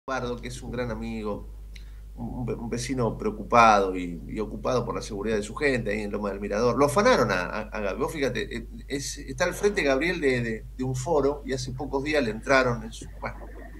Eduardo, que es un gran amigo, un vecino preocupado y ocupado por la seguridad de su gente ahí en Loma del Mirador. Lo afanaron a Gabriel. Vos fíjate, está al frente Gabriel de un foro y hace pocos días le entraron en su. Bueno,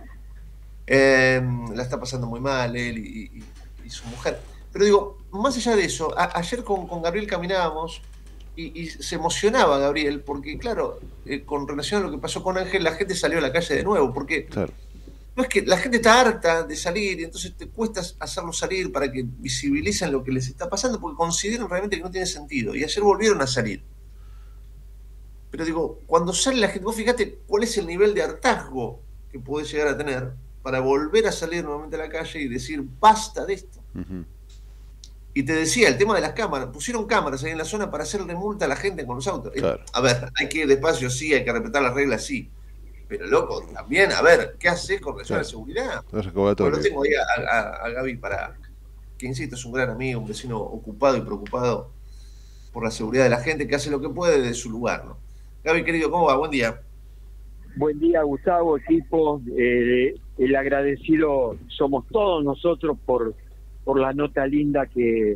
la está pasando muy mal él y su mujer. Pero digo, más allá de eso, ayer con Gabriel caminábamos y se emocionaba Gabriel porque, claro, con relación a lo que pasó con Ángel, la gente salió a la calle de nuevo, porque Claro. no es que la gente está harta de salir y entonces te cuesta hacerlos salir para que visibilicen lo que les está pasando porque consideran realmente que no tiene sentido. Y ayer volvieron a salir. Pero digo, cuando sale la gente, vos fíjate cuál es el nivel de hartazgo que puede llegar a tener para volver a salir nuevamente a la calle y decir, basta de esto. Ujú. Y te decía, el tema de las cámaras, pusieron cámaras ahí en la zona para hacerle multa a la gente con los autos. Claro. A ver, hay que ir despacio, sí, hay que respetar las reglas, sí. Pero loco, también, a ver, ¿qué haces con relación a la Claro. seguridad? Es Bueno, lo recordatorio. tengo ahí a Gaby para que, insisto, es un gran amigo, un vecino ocupado y preocupado por la seguridad de la gente, que hace lo que puede desde su lugar, ¿no? Gaby, querido, ¿cómo va? Buen día. Buen día, Gustavo, equipo. El agradecido somos todos nosotros por la nota linda que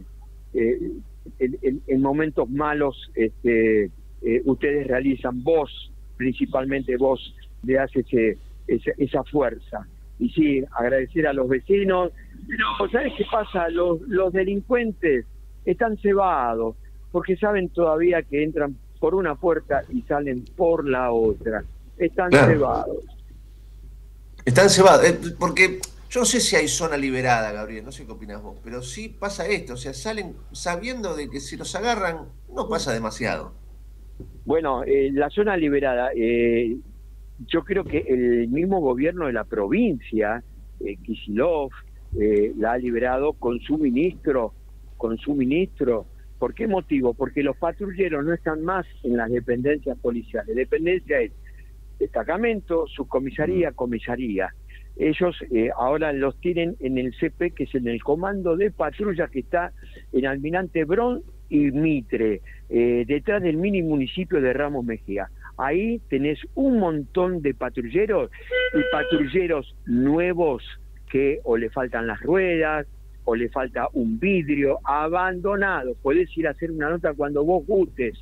en momentos malos ustedes realizan. Vos, principalmente vos, le haces esa fuerza. Y sí, agradecer a los vecinos. Pero, ¿sabes qué pasa? Los delincuentes están cebados porque saben todavía que entran por una puerta y salen por la otra. Están Claro. cebados. Están cebados, porque yo no sé si hay zona liberada, Gabriel, no sé qué opinas vos, pero sí pasa esto, o sea, salen sabiendo de que si los agarran no pasa demasiado. Bueno, la zona liberada, yo creo que el mismo gobierno de la provincia, Kicillof, la ha liberado con su ministro. ¿Por qué motivo? Porque los patrulleros no están más en las dependencias policiales. Dependencia es destacamento, subcomisaría, comisaría. Ellos ahora los tienen en el CP, que es en el comando de patrulla que está en Almirante Bron y Mitre, detrás del mini municipio de Ramos Mejía. Ahí tenés un montón de patrulleros y patrulleros nuevos que o le faltan las ruedas o le falta un vidrio, abandonados. Podés ir a hacer una nota cuando vos gustes.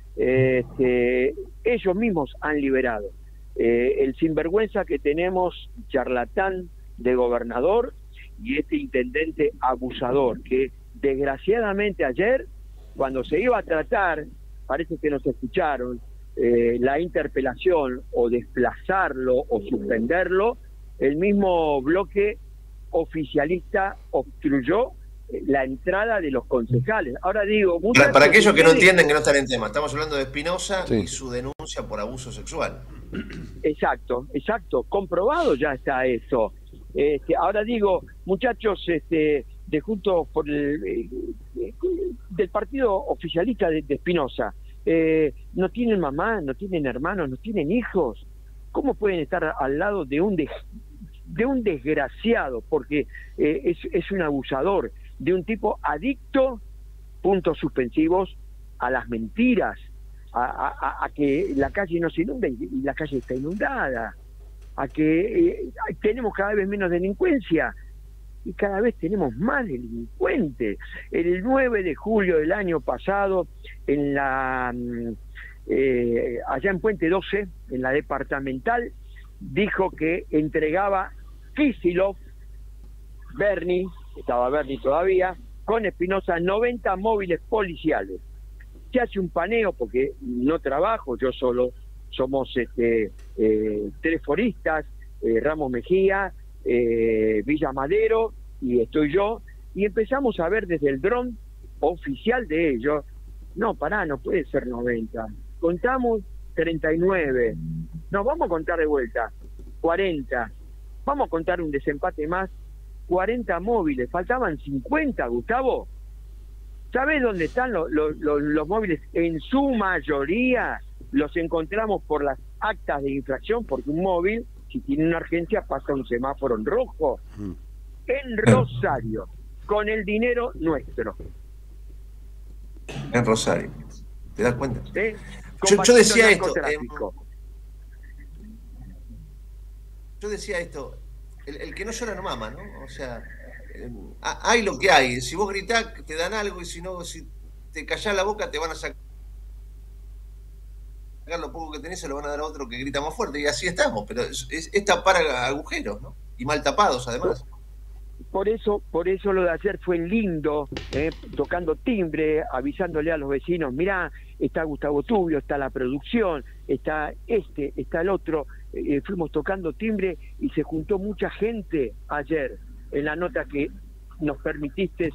Ellos mismos han liberado. El sinvergüenza que tenemos, charlatán de gobernador, y este intendente abusador, que desgraciadamente ayer, cuando se iba a tratar, parece que nos escucharon, la interpelación o desplazarlo o suspenderlo, el mismo bloque oficialista obstruyó la entrada de los concejales. Ahora digo, Para muchachos, aquellos que no ustedes. entienden que no están en tema, estamos hablando de Espinosa y Sí. su denuncia por abuso sexual. Exacto, comprobado ya está eso. Ahora digo, muchachos, de Juntos por del partido oficialista de Espinosa, no tienen mamá, no tienen hermanos, no tienen hijos. ¿Cómo pueden estar al lado de un desgraciado? Porque es un abusador, de un tipo adicto, puntos suspensivos, a las mentiras, a que la calle no se inunde y la calle está inundada, a que tenemos cada vez menos delincuencia y cada vez tenemos más delincuentes. El 9 de julio del año pasado, en la allá en Puente 12, en la departamental, dijo que entregaba Kicillof, Bernie, estaba Bernie todavía, con Espinosa, 90 móviles policiales. Se hace un paneo porque no trabajo, yo solo, somos tres foristas, Ramos Mejía, Villa Madero, y estoy yo, y empezamos a ver desde el dron oficial de ellos, no, pará, no puede ser 90, contamos 39, nos vamos a contar de vuelta, 40, vamos a contar un desempate más, 40 móviles, faltaban 50, Gustavo. ¿Sabés dónde están los móviles? En su mayoría los encontramos por las actas de infracción, porque un móvil, si tiene una urgencia, pasa un semáforo en rojo. En Rosario, con el dinero nuestro. En Rosario. ¿Te das cuenta? ¿Sí? Yo decía esto. Narcotráfico. Yo decía esto. el que no llora no mama, ¿no? O sea, hay lo que hay. Si vos gritás, te dan algo, y si no, si te callás la boca, te van a sacar lo poco que tenés, se lo van a dar a otro que grita más fuerte. Y así estamos, pero es tapar agujeros, ¿no? Y mal tapados, además. Por eso lo de ayer fue lindo, tocando timbre, avisándole a los vecinos, mirá, está Gustavo Tubio, está la producción, está está el otro, fuimos tocando timbre y se juntó mucha gente ayer en la nota que nos permitiste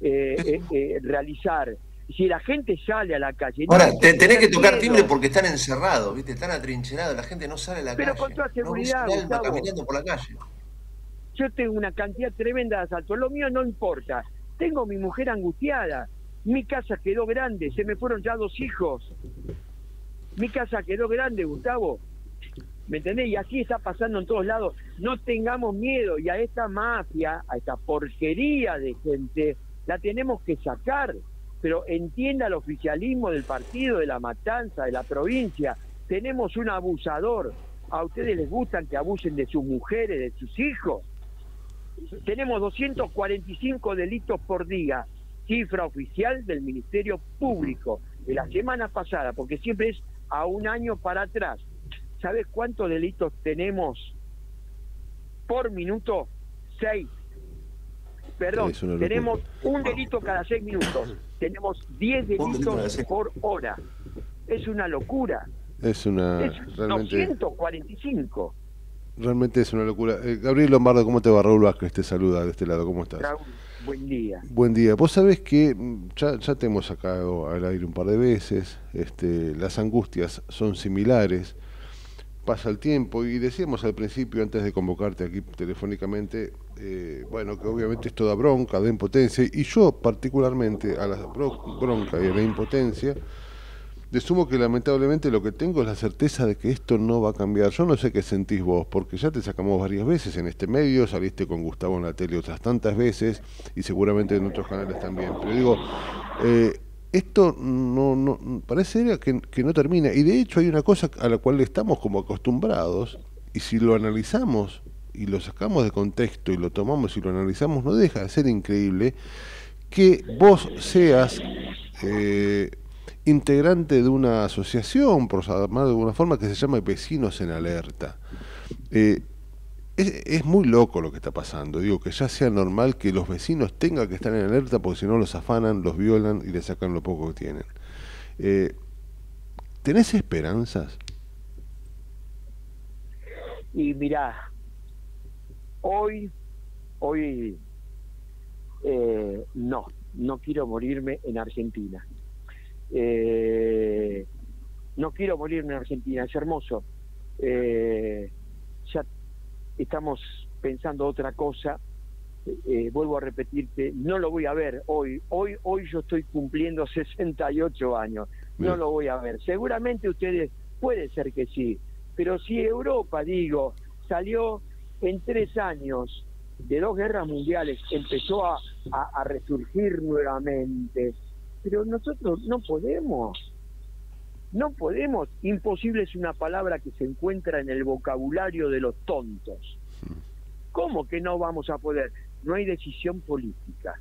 realizar. Si la gente sale a la calle... Ahora, no tenés que tocar miedo. timbre porque están encerrados, ¿viste? Están atrincherados, la gente no sale a la Pero calle. con toda seguridad, No ves un alma Gustavo, caminando por la calle. yo tengo una cantidad tremenda de asaltos, lo mío no importa, tengo mi mujer angustiada, mi casa quedó grande, se me fueron ya 2 hijos, mi casa quedó grande, Gustavo, ¿me entendés? Y así está pasando en todos lados, no tengamos miedo, y a esta mafia, a esta porquería de gente, la tenemos que sacar, pero entienda el oficialismo del partido, de la matanza, de la provincia, tenemos un abusador, a ustedes les gustan que abusen de sus mujeres, de sus hijos. Tenemos 245 delitos por día, cifra oficial del Ministerio Público de la semana pasada, porque siempre es a un año para atrás. ¿Sabes cuántos delitos tenemos por minuto? 6. Perdón, tenemos un delito cada 6 minutos. Tenemos 10 delitos por hora. Es una locura. Es realmente 245. Realmente es una locura. Gabriel Lombardo, ¿cómo te va? Raúl Vázquez te saluda de este lado, ¿cómo estás? Raúl, buen día. Buen día. Vos sabés que ya te hemos sacado al aire un par de veces, las angustias son similares, pasa el tiempo y decíamos al principio, antes de convocarte aquí telefónicamente, bueno, que obviamente esto da bronca, da impotencia, y yo particularmente a la bronca y a la impotencia, le sumo que lamentablemente lo que tengo es la certeza de que esto no va a cambiar. Yo no sé qué sentís vos, porque ya te sacamos varias veces en este medio, saliste con Gustavo en la tele otras tantas veces, y seguramente en otros canales también. Pero digo, esto no parece que no termina. Y de hecho hay una cosa a la cual estamos como acostumbrados, y si lo analizamos y lo sacamos de contexto y lo tomamos y lo analizamos, no deja de ser increíble que vos seas... integrante de una asociación, por llamar de alguna forma, que se llama Vecinos en Alerta. Es muy loco lo que está pasando. Digo, que ya sea normal que los vecinos tengan que estar en alerta porque si no los afanan, los violan y les sacan lo poco que tienen. ¿Tenés esperanzas? Y mirá, hoy no quiero morirme en Argentina. No quiero morirme en Argentina, es hermoso. Ya estamos pensando otra cosa. Vuelvo a repetirte, no lo voy a ver hoy yo estoy cumpliendo 68 años. No lo voy a ver. Seguramente ustedes, puede ser que sí, pero si Europa, digo, salió en 3 años de 2 guerras mundiales, empezó a resurgir nuevamente, pero nosotros no podemos, imposible es una palabra que se encuentra en el vocabulario de los tontos. ¿Cómo que no vamos a poder? No hay decisión política,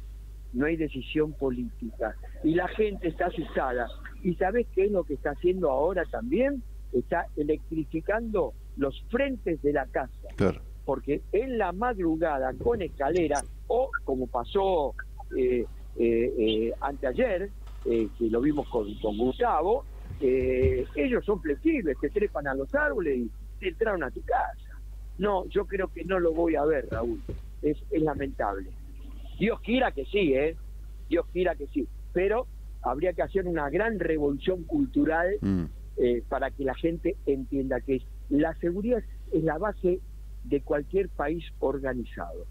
y la gente está asustada. ¿Y sabés qué es lo que está haciendo ahora también? Está electrificando los frentes de la casa, claro. Porque en la madrugada con escalera, o como pasó anteayer, que lo vimos con Gustavo, ellos son flexibles, te trepan a los árboles y te entraron a tu casa. No, yo creo que no lo voy a ver, Raúl. Es lamentable. Dios quiera que sí, Dios quiera que sí. Pero habría que hacer una gran revolución cultural para que la gente entienda que la seguridad es la base de cualquier país organizado.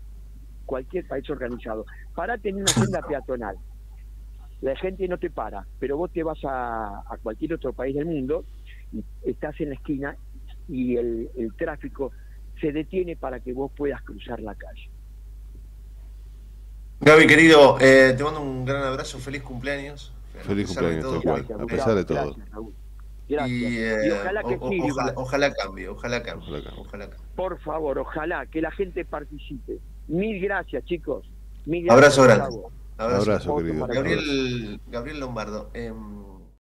Para tener una senda peatonal, la gente no te para, pero vos te vas a cualquier otro país del mundo y estás en la esquina y el tráfico se detiene para que vos puedas cruzar la calle. Gaby, querido, te mando un gran abrazo, feliz cumpleaños. Feliz cumpleaños, todo cual, a pesar de todo. Gracias, Raúl. Gracias. Y ojalá que sirva. Ojalá cambie, ojalá cambie. Por favor, ojalá que la gente participe. Mil gracias, chicos. Mil gracias. Abrazo grande. Abrazo, querido. Gabriel Lombardo.